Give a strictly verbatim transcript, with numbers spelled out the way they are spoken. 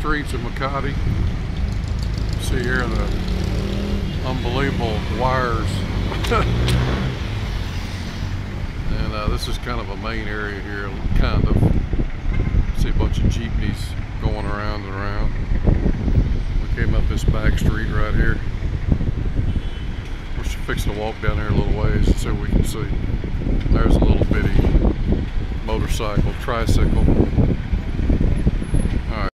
streets of Makati. See here the unbelievable wires. And uh, this is kind of a main area here, kind of. See a bunch of jeepneys going around and around. We came up this back street right here. We're fixing to walk down here a little ways so we can see. There's a little bitty motorcycle, tricycle.